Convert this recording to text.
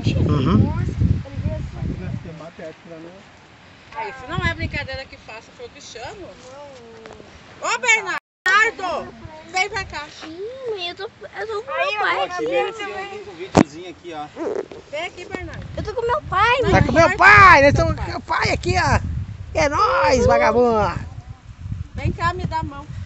gente. Uhum. Isso não é brincadeira que faço, foi o Cristiano. Ô, Bernardo! Vem pra cá. Eu tô com meu pai. Aqui, um videozinho aqui, ó. Vem aqui, Bernardo. Eu tô com meu pai, Tá com meu pai, nós estamos com meu pai aqui, ó. É nóis, vagabundo. Vem cá, me dá a mão.